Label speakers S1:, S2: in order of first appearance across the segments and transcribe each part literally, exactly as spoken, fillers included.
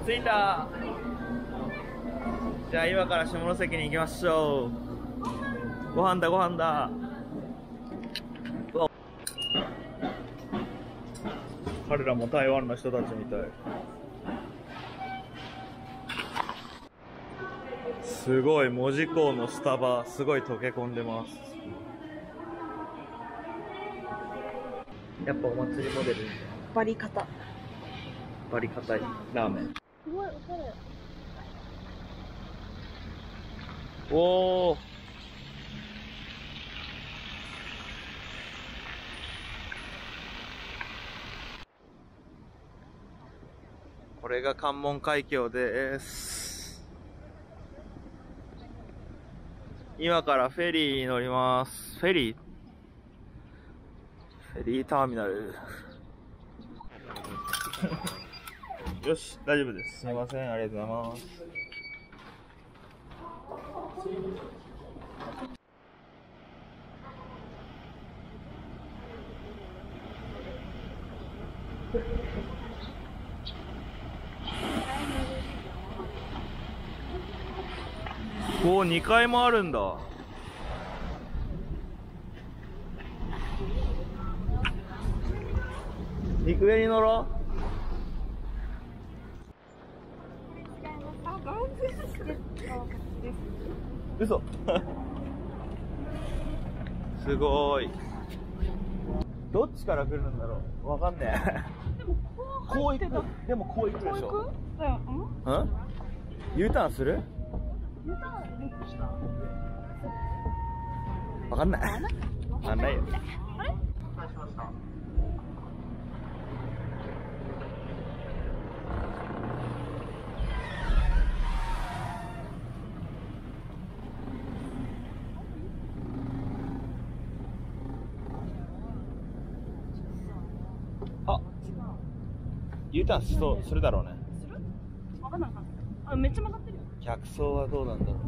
S1: 着いた。じゃあ今から下関に行きましょう。ご飯だご飯だ。彼らも台湾の人たちみたい。すごい、門司港のスタバすごい溶け込んでます。やっぱお祭りモデル
S2: バリ方
S1: バリ硬いラーメン。
S2: すごいおしゃれ。
S1: おー、これが関門海峡です。今からフェリーに乗ります。フェリーフェリーターミナルよし、大丈夫です。すみません、ありがとうございます。おー、にかいもあるんだ。上に乗ろう。嘘すごい。どっちから来るんだろう。わかんねえ。こう行く。でもこう行くでしょ。うん？ U ターンする？ U ターンどっちだ？わかんない。わかんないよ。あれ？あ、U ターンしそう、するだろうね。する？わかんないかな。あ、めっちゃ曲がってるよ。逆走はどうなんだろう。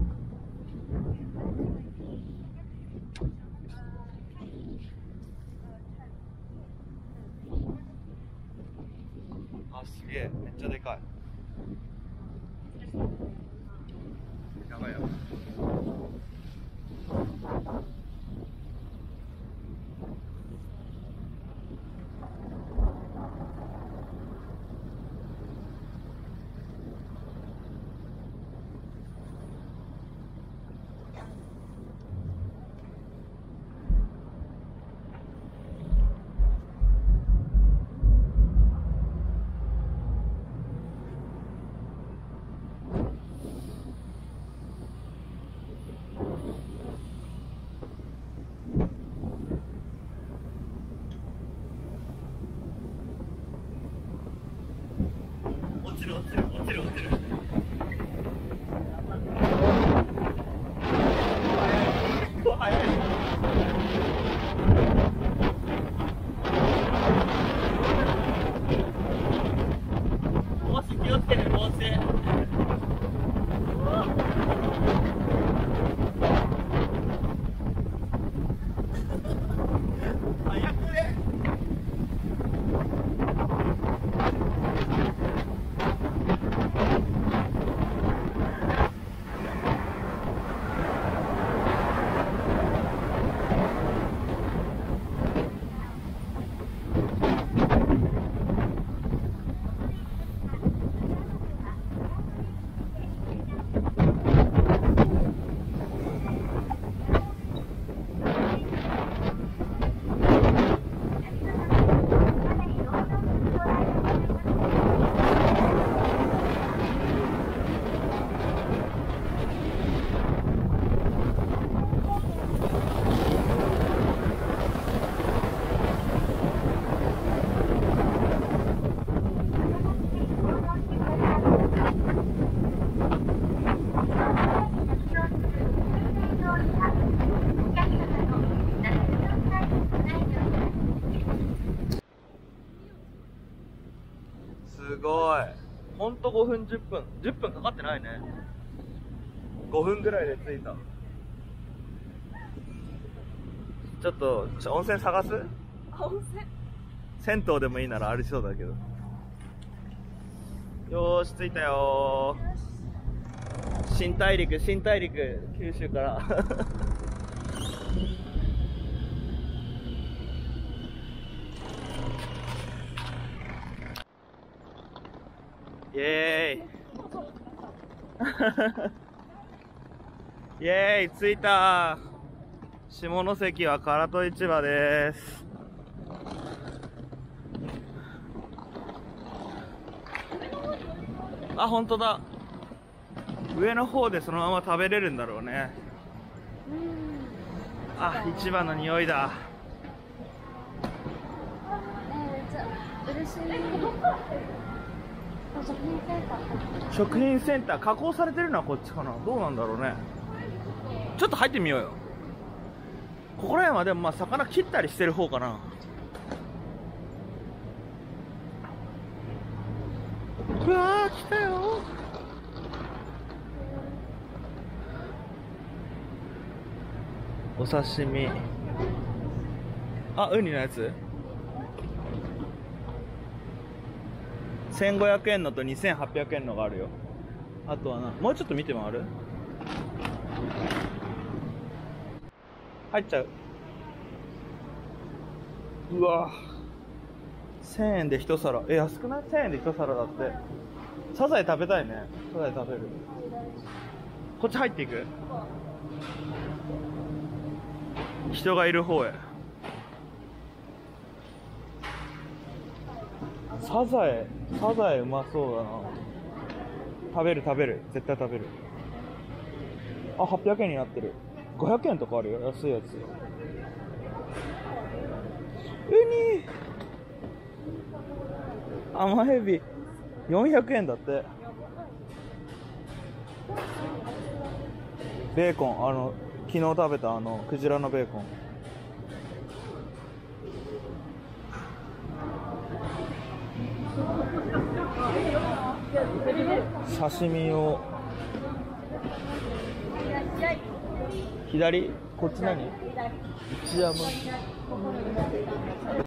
S1: あ、すげえ、めっちゃでかい。やばいよ。落ちる落ちる落ちる落ちる。早い。帽子気をつけて、帽子。早くね。すごい。ほんとごふんじゅっぷん。じゅっぷんかかってないね。ごふんぐらいで着いた。ちょっと、ちょ温泉探す？温泉？銭湯でもいいならありそうだけど。 よーし着いたよー。新大陸新大陸九州からイエーイイエーイ着いた。下関は唐戸市場です。あ、本当だ。上の方でそのまま食べれるんだろうね。あ、市場の匂いだ。食品センター、加工されてるのはこっちかな。どうなんだろうね。ちょっと入ってみようよ。ここら辺はでもまあ魚切ったりしてる方かな。うわー来たよ。お刺身。あ、ウニのやつせんごひゃくえんのとにせんはっぴゃくえんのがあるよ。あとはな、もうちょっと見て回る。入っちゃう。うわせんえんで一皿。え、安くない？ せん 円で一皿だって。サザエ食べたいね。サザエ食べる。こっち入っていく。人がいる方へ。サザエサザエうまそうだな。食べる食べる絶対食べる。あ、はっぴゃくえんになってる。ごひゃくえんとかあるよ、安いやつ。ウニ甘エビよんひゃくえんだって。ベーコン、あの昨日食べたあのクジラのベーコン。刺身を左、こっち何？一山。